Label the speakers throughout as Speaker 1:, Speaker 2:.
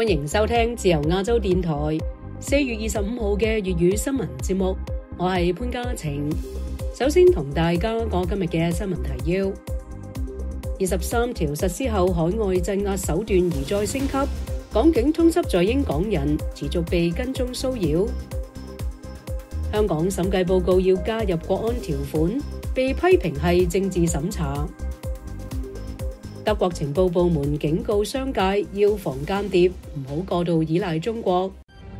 Speaker 1: 歡迎收聽自由亞洲電台4月25號嘅粵語新聞節目，我係潘嘉晴。首先同大家講今日嘅新聞提要。23條實施後，海外鎮壓手段而再升級，港警通緝在英港人持續被跟蹤騷擾。香港審計報告要加入國安條款，被批評係政治審查。德國情報部門警告商界要防間諜，唔好過度依賴中國。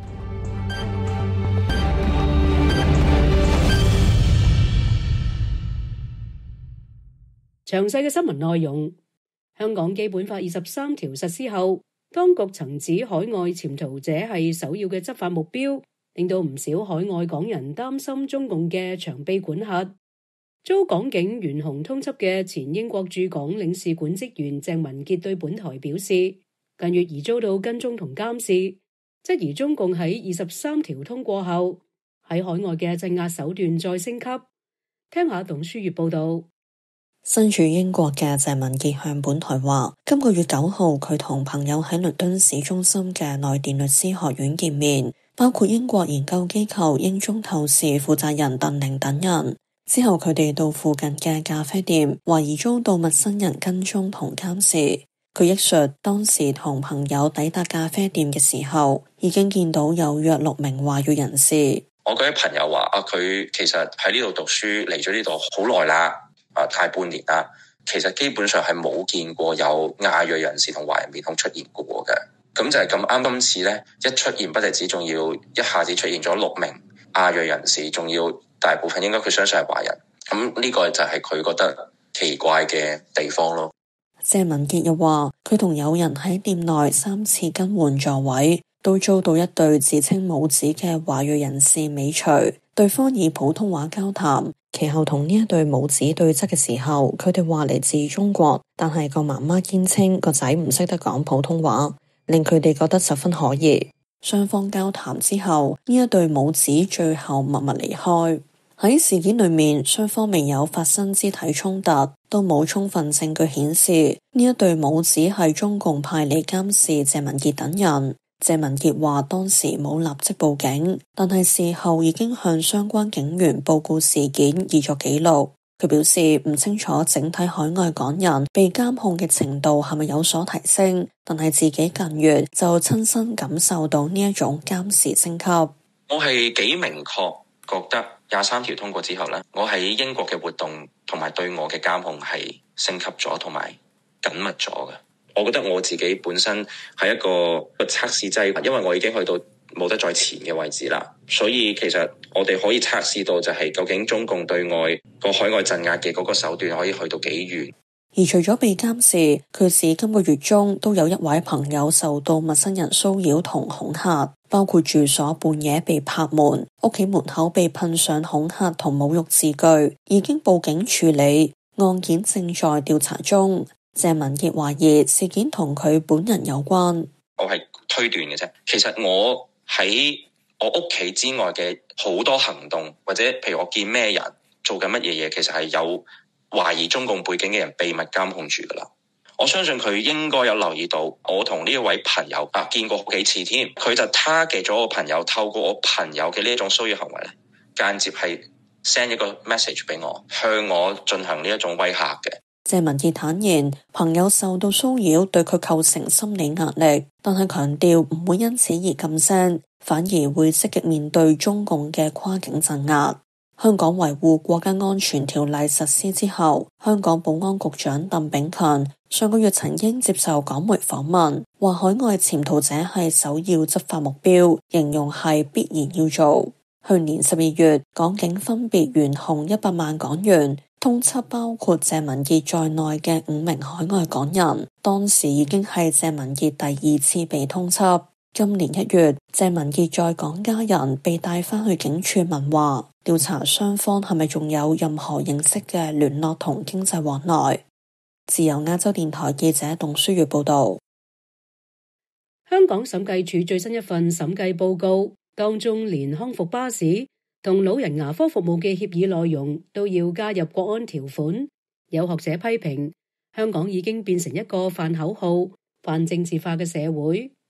Speaker 1: 詳細嘅新聞內容。香港基本法23條實施後，當局曾指海外潛逃者係首要嘅執法目標，令到唔少海外港人擔心中共嘅長臂管轄。遭港警懸紅通緝嘅前英國駐港領事館職員鄭文傑對本台表示，近月而遭到跟蹤同監視，質疑中共喺23條通過後喺海外嘅鎮壓手段再升級。聽下董書月報道。
Speaker 2: 身處英國嘅鄭文傑向本台話，今個月9號佢同朋友喺倫敦市中心嘅內地律師學院見面，包括英國研究機構英中透視負責人鄧寧等人。之後佢哋到附近嘅咖啡店，懷疑遭到陌生人跟蹤同監視。佢憶述當時同朋友抵達咖啡店嘅時候，已經見到有約6名華裔人士。
Speaker 3: 我嗰啲朋友話佢其實喺呢度讀書，嚟咗呢度好耐啦，大半年啦。其實基本上係冇見過有亞裔人士同華人面孔出現過嘅。咁就係咁啱今次呢，一出現不特止，仲要一下子出現咗6名亞裔人士，仲要大部分應該佢相信係華人。咁呢個就係佢覺得奇怪嘅地方咯。
Speaker 2: 謝文傑又話，佢同友人喺店內3次更換座位，都遭到一對自稱母子嘅華裔人士尾隨，對方以普通話交談。其後同呢一對母子對質嘅時候，佢哋話嚟自中國，但係個媽媽堅稱個仔唔識得講普通話，令佢哋覺得十分可疑。雙方交談之後，呢一對母子最後默默離開。喺事件裏面，雙方未有發生肢體衝突，都冇充分證據顯示呢一對母子係中共派嚟監視謝文傑等人。謝文傑話當時冇立即報警，但係事後已經向相關警員報告事件，以作記錄。佢表示唔清楚整體海外港人被監控嘅程度係咪有所提升，但係自己近月就親身感受到呢一種監視升級。
Speaker 3: 我係幾明確覺得23條通過之後呢，我喺英國嘅活動同埋對我嘅監控係升級咗同埋緊密咗嘅。我覺得我自己本身係一個測試劑，因為我已經去到冇得再前嘅位置啦，所以其實我哋可以測試到就係究竟中共對外個海外鎮壓嘅嗰個手段可以去到幾遠。
Speaker 2: 而除咗被監視，佢指今個月中都有一位朋友受到陌生人騷擾同恐嚇，包括住所半夜被拍門，屋企門口被噴上恐嚇同侮辱字句，已經報警處理，案件正在調查中。謝文傑懷疑事件同佢本人有關。
Speaker 3: 我係推斷嘅啫，其實我喺我屋企之外嘅好多行動，或者譬如我見咩人做緊乜嘢嘢，其實係有懷疑中共背景嘅人秘密監控住噶啦。我相信佢應該有留意到我同呢一位朋友見過好幾次添，佢就 target 咗我朋友，透過我朋友嘅呢一種騷擾行為咧，間接係 send 一個 message 俾我，向我進行呢一種威嚇嘅。
Speaker 2: 謝文傑坦言，朋友受到騷擾對佢構成心理壓力，但係強調唔會因此而噤聲，反而會積極面對中共嘅跨境鎮壓。香港維護國家安全條例實施之後，香港保安局長鄧炳強上個月曾經接受港媒訪問，話海外潛逃者係首要執法目標，形容係必然要做。去年12月，港警分別懸紅100萬港元，通緝包括謝文傑在內嘅5名海外港人，當時已經係謝文傑第2次被通緝。今年1月，謝文傑在港家人被帶返去警署問話，調查雙方係咪仲有任何形式嘅聯絡同經濟往來。自由亞洲電台記者董書月報道。
Speaker 1: 香港審計署最新一份審計報告當中，連康復巴士同老人牙科服務嘅協議內容都要加入國安條款。有學者批評香港已經變成一個泛口號、泛政治化嘅社會。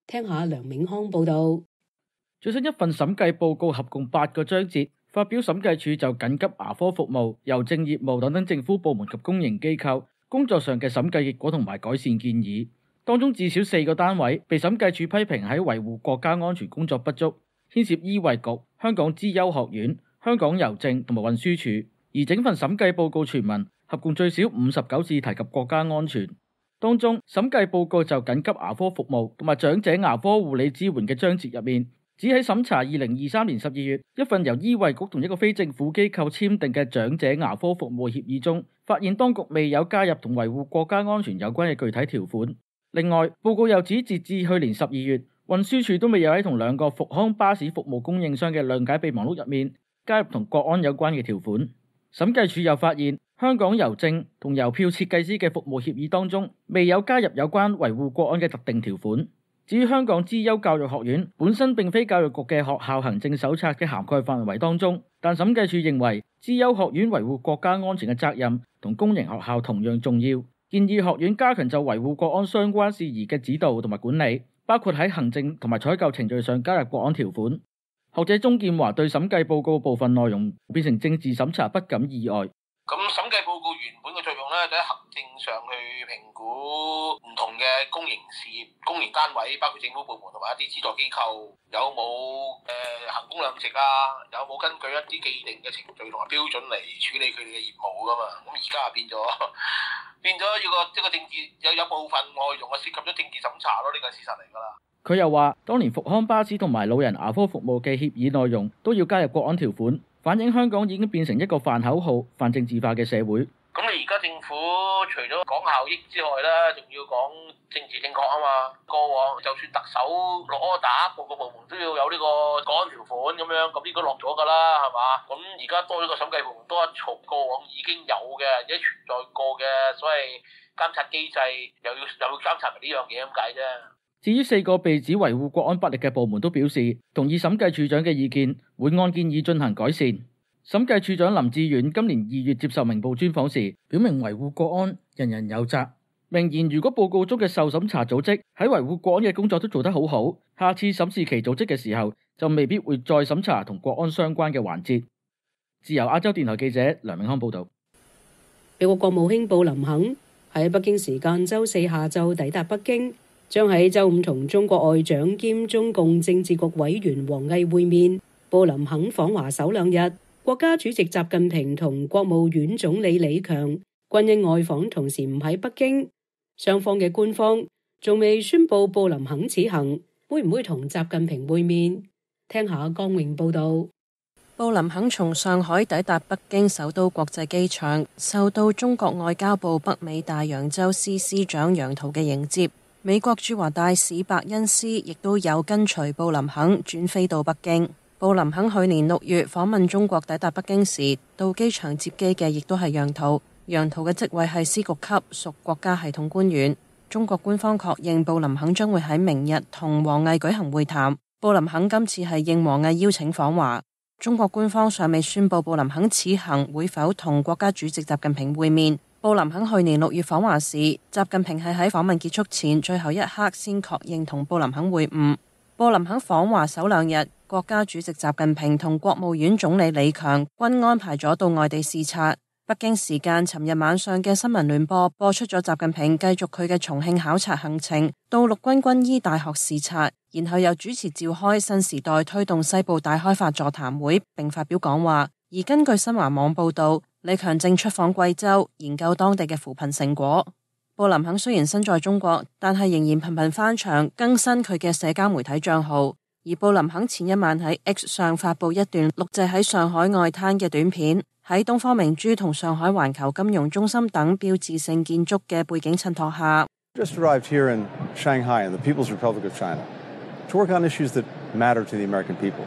Speaker 1: 聽下梁永康報導。
Speaker 4: 最新一份審計報告合共8個章節，發表審計署就緊急牙科服務、郵政業務等政府部門及公營機構工作上嘅審計結果同埋改善建議。當中至少4個單位被審計署批評喺維護國家安全工作不足，牽涉醫衛局、香港資優學院、香港郵政同埋運輸署。而整份審計報告全文合共最少59次提及國家安全。當中審計報告就緊急牙科服務同埋長者牙科護理支援嘅章節入面，只喺審查2023年12月一份由醫衛局同一個非政府機構簽訂嘅長者牙科服務協議中，發現當局未有加入同維護國家安全有關嘅具體條款。另外，報告又指截至去年12月，運輸署都未有喺同2個復康巴士服務供應商嘅諒解備忘錄入面加入同國安有關嘅條款。審計署又發現，香港郵政同郵票設計師嘅服務協議當中未有加入有關維護國安嘅特定條款。至於香港資優教育學院本身並非教育局嘅學校行政手冊嘅涵蓋範圍當中，但審計署認為資優學院維護國家安全嘅責任同公營學校同樣重要，建議學院加強就維護國安相關事宜嘅指導同埋管理，包括喺行政同埋採購程序上加入國安條款。學者鍾建華對審計報告部分內容變成政治審查不感意外。
Speaker 5: 咁審計報告原本嘅作用咧，就喺行政上去評估唔同嘅公營事業、公營單位，包括政府部門同埋一啲資助機構，有冇衡工量值啊？有冇根據一啲既定嘅程序同埋標準嚟處理佢哋嘅業務噶嘛？咁而家變咗要一個政治有部分內容啊涉及咗政治審查咯，呢個係事實嚟㗎啦。
Speaker 4: 佢又話，當年復康巴士同埋老人牙科服務嘅協議內容都要加入國安條款，反映香港已經變成一個泛口號、泛政治化嘅社會。
Speaker 5: 咁你而家政府除咗講效益之外咧，仲要講政治正確啊嘛。過往就算特首落order，各個部門都要有呢個國安條款咁樣，咁呢個落咗㗎啦，係嘛？咁而家多咗個審計部門多一重，過往已經有嘅，而且存在過嘅所謂監察機制，又要監察呢樣嘢咁解啫。
Speaker 4: 至於4個被指維護國安不力嘅部門都表示同意審計署長嘅意見，會按建議進行改善。審計署長林志遠今年2月接受明報專訪時，表明維護國安人人有責，明言如果報告中嘅受審查組織喺維護國安嘅工作都做得好好，下次審視其組織嘅時候就未必會再審查同國安相關嘅環節。自由亞洲電台記者梁永康報道。
Speaker 1: 美國國務卿布林肯喺北京時間周4下晝抵達北京，將喺周5同中國外長兼中共政治局委員王毅會面。布林肯訪華首2日，國家主席習近平同國務院總理李強均因外訪同時唔喺北京，雙方嘅官方仲未宣布布林肯此行會唔會同習近平會面。聽下江穎報道。
Speaker 2: 布林肯從上海抵達北京首都國際機場，受到中國外交部北美大洋洲司司長楊濤嘅迎接。美國駐華大使伯恩斯亦都有跟隨布林肯轉飛到北京。布林肯去年6月訪問中國抵達北京時，到機場接機嘅亦都係楊濤。楊濤嘅職位係司局級，屬國家系統官員。中國官方確認布林肯將會喺明日同王毅舉行會談。布林肯今次係應王毅邀請訪華。中國官方尚未宣布布林肯此行會否同國家主席習近平會面。布林肯去年6月訪華時，習近平係喺訪問結束前最後一刻先確認同布林肯會晤。布林肯訪華首2日，國家主席習近平同國務院總理李強均安排咗到外地視察。北京時間尋日晚上嘅新聞聯播播出咗習近平繼續佢嘅重慶考察行程，到陸軍軍醫大學視察，然後又主持召開新時代推動西部大開發座談會並發表講話。而根據新華網報道，李強正出訪貴州，研究當地嘅扶貧成果。布林肯雖然身在中國，但係仍然頻頻翻牆更新佢嘅社交媒體賬號。而布林肯前一晚喺 X 上發布一段錄製喺上海外灘嘅短片，喺東方明珠同上海環球金融中心等標誌性建築嘅背景襯托下
Speaker 6: Just arrived here in Shanghai in the People's Republic of China to work on issues that matter to the American people.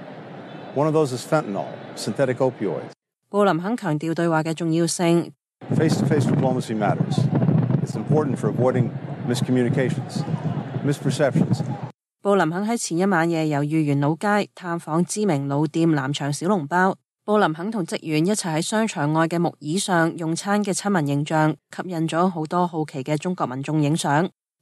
Speaker 6: One of those is fentanyl, synthetic opioids.
Speaker 2: 布林肯強調對話嘅重要性。
Speaker 6: Face-to-face diplomacy matters. It's important for avoiding miscommunications, misperceptions.
Speaker 2: 布林肯喺前一晚夜由豫園老街探訪知名老店南翔小籠包。布林肯同職員一齊喺商場外嘅木椅上用餐嘅親民形象，吸引咗好多好奇嘅中國民眾影相。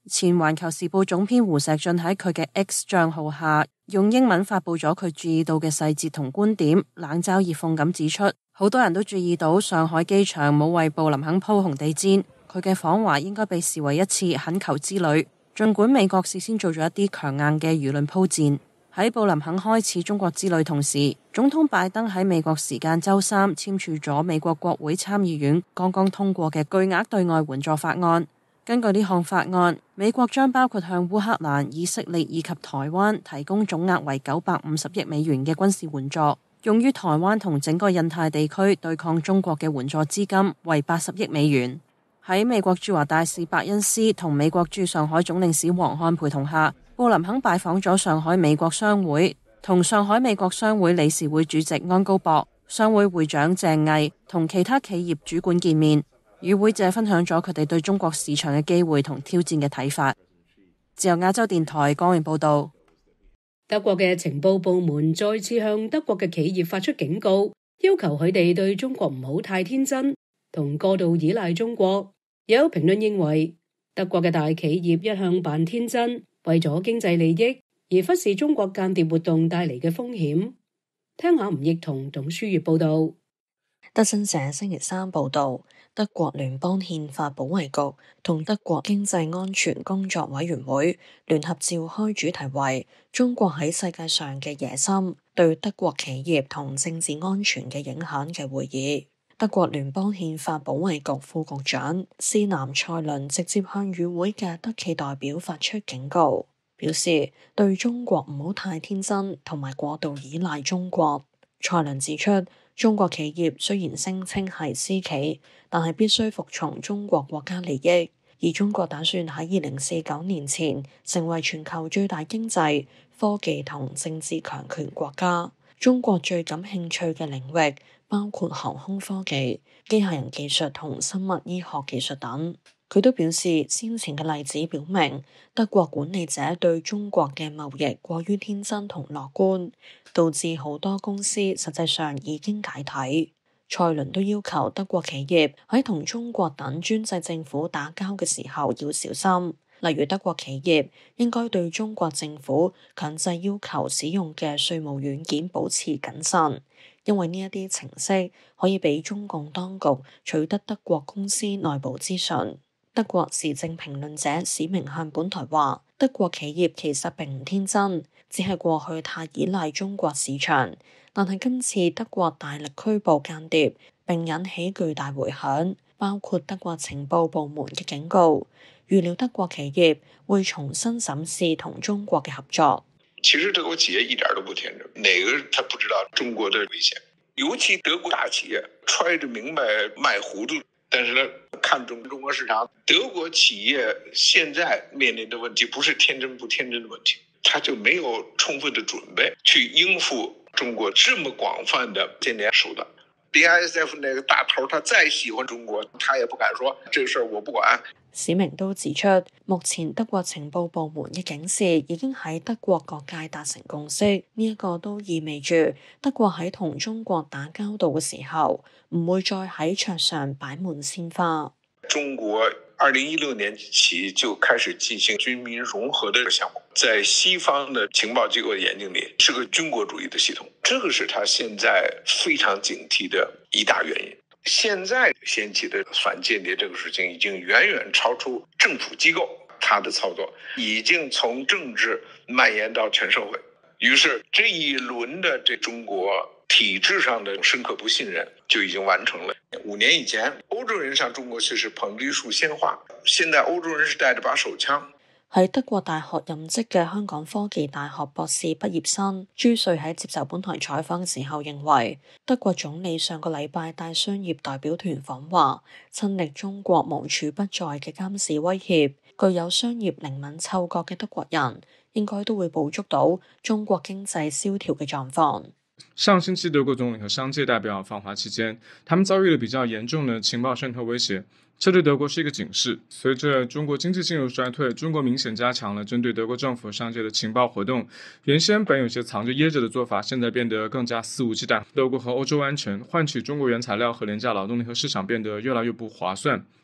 Speaker 7: 前環球時報總編胡錫進喺佢嘅 X 賬號下用英文發佈咗佢注意到嘅細節同觀點，冷嘲熱諷咁指出，好多人都注意到上海機場冇為布林肯鋪紅地毯，佢嘅訪華應該被視為一次懇求之旅，儘管美國事先做咗一啲強硬嘅輿論鋪墊。喺布林肯開始中國之旅同時，總統拜登喺美國時間週三簽署咗美國國會參議院剛剛通過嘅巨額對外援助法案。根據呢項法案，美國將包括向烏克蘭、以色列以及台灣提供總額為950億美元嘅軍事援助，用於台灣同整個印太地區對抗中國嘅援助資金為80億美元。喺美國駐華大使伯恩斯同美國駐上海總領事黃漢陪同下，布林肯拜訪咗上海美國商會，同上海美國商會理事會主席安高博、商會會長鄭毅同其他企業主管見面，與會者分享咗佢哋對中國市場嘅機會同挑戰嘅睇法。自由亞洲電台江源報道。
Speaker 1: 德國嘅情報部門再次向德國嘅企業發出警告，要求佢哋對中國唔好太天真同過度依賴中國。有評論認為，德國嘅大企業一向扮天真，為咗經濟利益而忽視中國間諜活動帶嚟嘅風險。聽下吳奕同董書月報道。
Speaker 2: 德新社星期三報道，德國聯邦憲法保衛局同德國經濟安全工作委員會聯合召開主題為中國喺世界上嘅野心對德國企業同政治安全嘅影響嘅會議。德國聯邦憲法保衛局副局長斯南塞倫直接向與會嘅德企代表發出警告，表示對中國唔好太天真同埋過度依賴中國。塞倫指出，中國企業雖然聲稱係私企，但係必須服從中國國家利益，而中國打算喺2049年前成為全球最大經濟、科技同政治強權國家。中國最感興趣嘅領域包括航空科技、機械人技術同生物醫學技術等。佢都表示，先前嘅例子表明，德國管理者對中國嘅貿易過於天真同樂觀，導致好多公司實際上已經解體。塞倫都要求德國企業喺同中國等專制政府打交嘅時候要小心，例如德國企業應該對中國政府強制要求使用嘅稅務軟件保持謹慎，因為呢一啲程式可以俾中共當局取得德國公司內部資訊。德國時政評論者史明向本台話，德國企業其實並唔天真，只係過去太依賴中國市場，但係今次德國大力拘捕間諜並引起巨大迴響，包括德國情報部門嘅警告，預料德國企業會重新審視同中國嘅合作。
Speaker 8: 其實德國企業一點都不天真，哪個他不知道中國的危險？尤其德國大企業揣着明白賣糊塗，但是呢，看中中國市場。德國企業現在面臨的問題不是天真不天真的問題，他就沒有充分的準備去應付中國這麼廣泛的間諜手段。BASF 那個大頭，他再喜歡中國，他也不敢說這個事我不管。
Speaker 2: 史明都指出，目前德國情報部門嘅警示已經喺德國各界達成共識，呢一個都意味住德國喺同中國打交道嘅時候，唔會再喺桌上擺滿鮮花。
Speaker 8: 中國2016年起就開始進行軍民融合的項目，在西方的情報機構眼睛裏是個軍國主義的系統，這個是他現在非常警惕的一大原因。現在掀起的反間諜這個事情已經遠遠超出政府機構，他的操作已經從政治蔓延到全社會。於是這一輪的中國體制上的深刻不信任就已經完成了。5年以前，歐洲人向中國去是捧着一束鮮花，現在歐洲人是帶着把手槍。
Speaker 2: 喺德國大學任職嘅香港科技大學博士畢業生朱瑞喺接受本台採訪嘅時候認為，德國總理上個禮拜帶商業代表團訪華，親歷中國無處不在嘅監視威脅，具有商業靈敏嗅覺嘅德國人應該都會捕捉到中國經濟蕭條嘅狀況。
Speaker 9: 上星期德國總理和商界代表訪華期間，他們遭遇了比較嚴重的情報滲透威脅，這對德國是一個警示。隨着中國經濟進入衰退，中國明顯加強了針對德國政府和商界的情報活動，原先本有些藏着掖着的做法，現在變得更加肆無忌憚。德國和歐洲安全換取中國原材料和廉價勞動力和市場變得越來越不划算。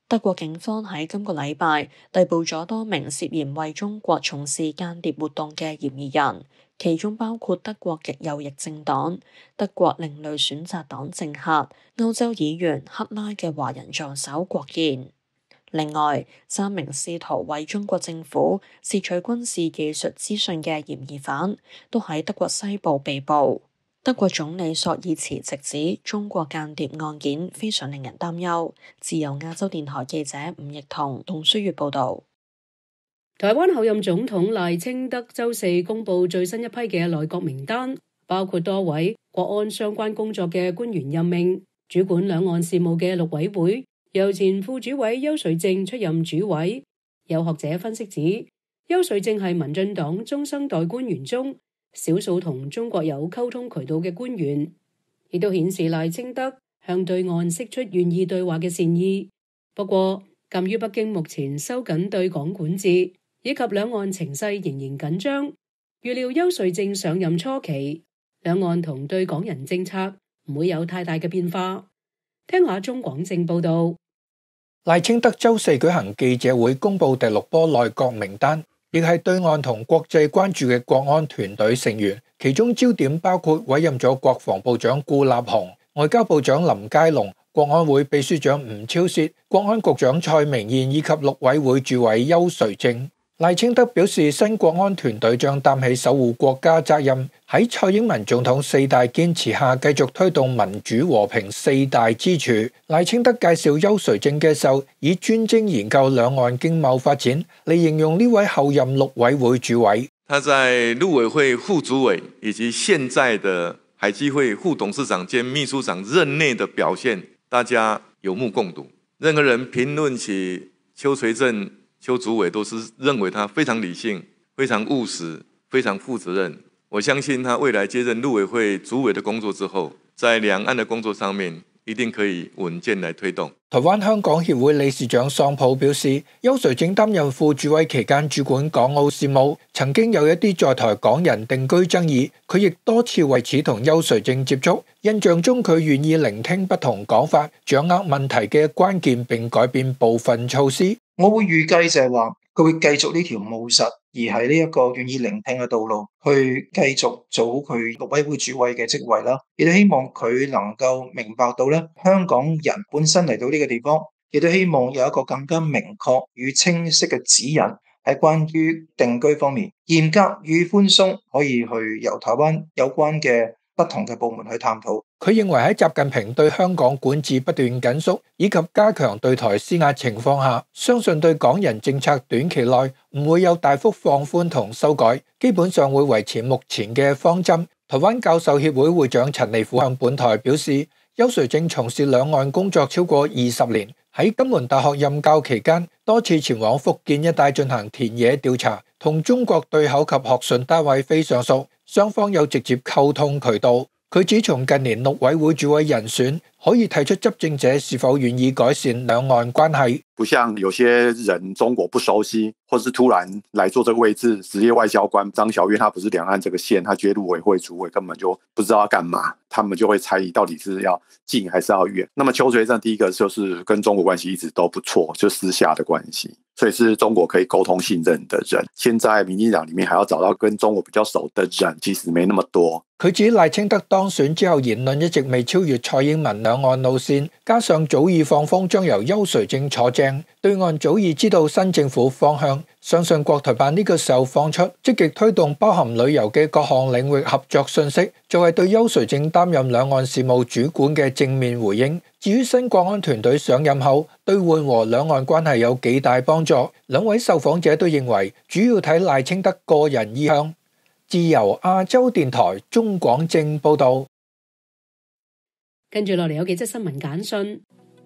Speaker 2: 德國警方喺今個禮拜逮捕咗多名涉嫌為中國從事間諜活動嘅嫌疑人，其中包括德國極右翼政黨、德國另類選擇黨政客、歐洲議員克拉嘅華人助手郭燕。另外，3名試圖為中國政府竊取軍事技術資訊嘅嫌疑犯都喺德國西部被捕。德國總理朔爾茨直指中國間諜案件非常令人擔憂。自由亞洲電台記者伍奕彤、董書月報道。
Speaker 1: 台灣候任總統賴清德週四公布最新一批嘅內閣名單，包括多位國安相關工作嘅官員任命，主管兩岸事務嘅陸委會由前副主委邱垂正出任主委。有學者分析指，邱垂正係民進黨中生代官員中少數同中國有溝通渠道嘅官員，亦都顯示賴清德向對岸釋出願意對話嘅善意。不過，鑑於北京目前收緊對港管治，以及兩岸情勢仍然緊張，預料邱垂正上任初期，兩岸同對港人政策唔會有太大嘅變化。聽下中廣正報道。
Speaker 10: 賴清德週四舉行記者會，公布第6波內閣名單，亦係對岸同國際關注嘅國安團隊成員，其中焦點包括委任咗國防部長顧立雄、外交部長林佳龍、國安會秘書長吳釗燮、國安局長蔡明彥以及陸委會主委邱垂正。賴清德表示，新國安團隊將擔起守護國家責任，喺蔡英文總統4大堅持下，繼續推動民主和平4大支柱。賴清德介紹邱垂正嘅時候，以專精研究兩岸經貿發展嚟形容呢位後任陸委會主委。
Speaker 11: 他在陸委會副主委以及現在的海基會副董事長兼秘書長任內的表現，大家有目共睹。任何人評論起邱垂正邱主委都是認為他非常理性、非常務實、非常負責任。我相信他未來接任陸委會主委的工作之後，在兩岸的工作上面一定可以穩健來推動。
Speaker 10: 台灣香港協會理事長桑普表示，邱垂正擔任副主委期間主管港澳事務，曾經有一啲在台港人定居爭議，佢亦多次為此同邱垂正接觸。印象中佢願意聆聽不同講法，掌握問題嘅關鍵並改變部分措施。
Speaker 12: 我會預計就係話佢會繼續呢條務實而係呢一個願意聆聽嘅道路，去繼續做佢陸委會主委嘅職位啦。亦都希望佢能夠明白到咧，香港人本身嚟到呢個地方，亦都希望有一個更加明確與清晰嘅指引喺關於定居方面，嚴格與寬鬆可以去由台灣有關嘅不同嘅部門去探討。
Speaker 10: 佢認為喺習近平對香港管治不斷緊縮以及加強對台施壓情況下，相信對港人政策短期內唔會有大幅放寬同修改，基本上會維持目前嘅方針。台灣教授協會會長陳利虎向本台表示，邱垂正從事兩岸工作超過20年，喺金門大學任教期間，多次前往福建一帶進行田野調查，同中國對口及學術單位非常熟，雙方有直接溝通渠道。佢指從近年陸委會主委人選，可以提出執政者是否願意改善兩岸關係。
Speaker 13: 不像有些人中國不熟悉，或是突然來做這個位置，職業外交官張曉月，他不是兩岸這個線，他覺得陸委會主委根本就不知道要幹嘛，他們就會猜疑到底是要近還是要遠。那麼邱垂正第一個就是跟中國關係一直都不錯，就私下的關係，所以是中國可以溝通信任的人。現在民進黨裡面還要找到跟中國比較熟的人，其實沒那麼多。
Speaker 10: 佢指賴清德當選之後言論一直未超越蔡英文兩岸路線，加上早已放風將由邱垂正坐正，對岸早已知道新政府方向，相信國台辦呢個時候放出積極推動包含旅遊嘅各項領域合作信息，就係對邱垂正擔任兩岸事務主管嘅正面回應。至於新國安團隊上任後對緩和兩岸關係有幾大幫助，兩位受訪者都認為主要睇賴清德個人意向。自由亞洲電台中廣正報道。
Speaker 1: 跟住落嚟有幾則新聞簡訊。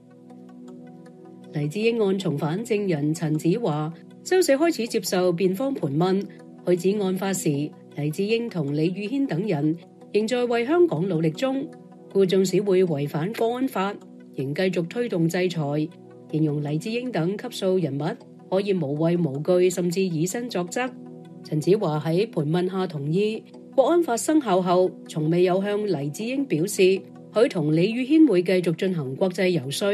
Speaker 1: 黎智英案重返證人陳子華週四開始接受辯方盤問，佢指案發時黎智英同李宇軒等人仍在為香港努力中，故縱使會違反國安法，仍繼續推動制裁。形容黎智英等級數人物可以無畏無懼，甚至以身作則。陳子華喺盤問下同意，國安法生效後，從未有向黎智英表示佢同李宇軒會繼續進行國際遊說，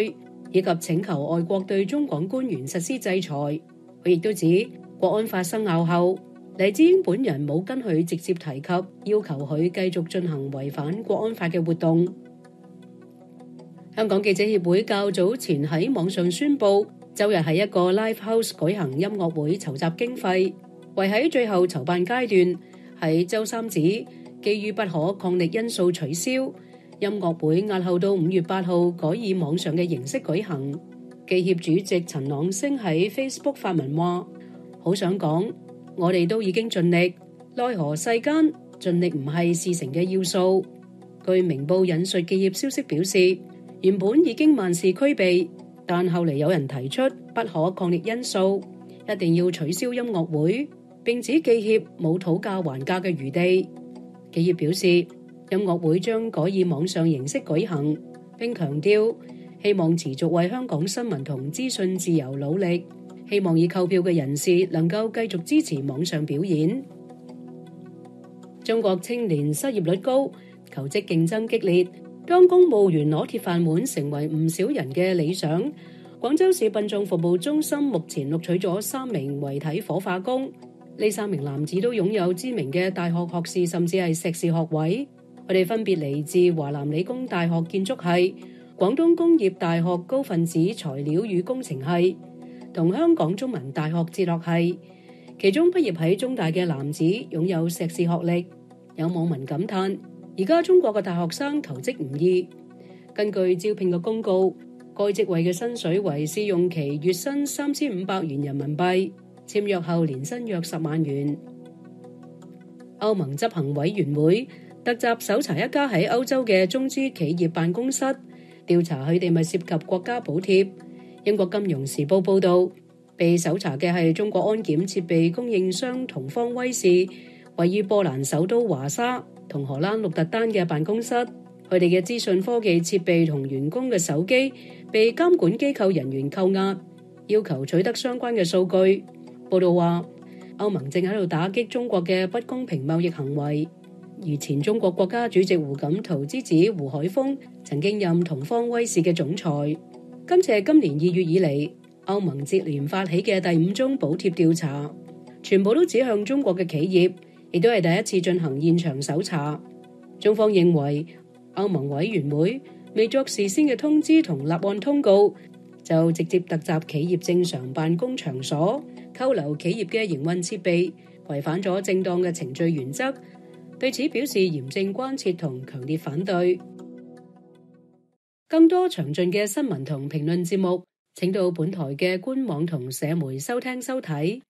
Speaker 1: 以及請求外國對中港官員實施制裁。佢亦都指國安法生效後，黎智英本人冇跟佢直接提及要求佢繼續進行違反國安法嘅活動。香港記者協會較早前喺網上宣布，周日喺一個 Live House 舉行音樂會籌集經費，為喺最後籌辦階段，喺周三指基於不可抗力因素取消，音樂會押後到5月8號改以網上嘅形式舉行。記協主席陳朗昇喺 Facebook 發文話：好想講，我哋都已經盡力，奈何世間盡力唔係事成嘅要素。據明報引述記協消息表示，原本已經萬事俱備，但後嚟有人提出不可抗力因素，一定要取消音樂會，並指記協冇討價還價嘅餘地。記協表示，音樂會將改以網上形式舉行，並強調希望持續為香港新聞同資訊自由努力，希望已購票嘅人士能夠繼續支持網上表演。中國青年失業率高，求職競爭激烈，當公務員攞鐵飯碗成為唔少人嘅理想。廣州市殯葬服務中心目前錄取咗3名遺體火化工，呢3名男子都擁有知名嘅大學學士甚至係碩士學位，佢哋分別嚟自華南理工大學建築系、廣東工業大學高分子材料與工程系同香港中文大學哲學系。其中畢業喺中大嘅男子擁有碩士學歷。有網民感嘆，而家中國嘅大學生求職唔易。根據招聘嘅公告，該職位嘅薪水為試用期月薪3500元人民幣，簽約後年薪約10萬元。歐盟執行委員會特集搜查一家喺歐洲嘅中資企業辦公室，調查佢哋咪涉及國家補貼。英國金融時報報道，被搜查嘅係中國安檢設備供應商同方威視位於波蘭首都華沙同荷蘭鹿特丹嘅辦公室，佢哋嘅資訊科技設備同員工嘅手機被監管機構人員扣押，要求取得相關嘅數據。報道話，歐盟正喺度打擊中國嘅不公平貿易行為。而前中國國家主席胡錦濤之子胡海峰曾經任同方威視嘅總裁。今次係今年2月以嚟歐盟接連發起嘅第5宗補貼調查，全部都指向中國嘅企業，亦都係第一次進行現場搜查。中方認為歐盟委員會未作事先嘅通知同立案通告，就直接突襲企業正常辦公場所，扣留企業嘅營運設備，違反咗正當嘅程序原則。對此表示嚴正關切同強烈反對。更多詳盡嘅新聞同評論節目，請到本台嘅官網同社媒收聽收睇。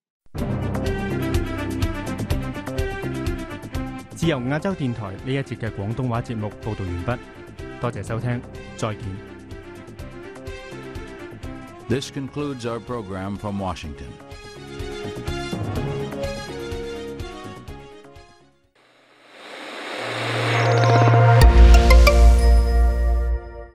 Speaker 14: 自由亞洲電台呢一節嘅廣東話節目報道完畢，多謝收聽，再見。
Speaker 15: This concludes our program from Washington.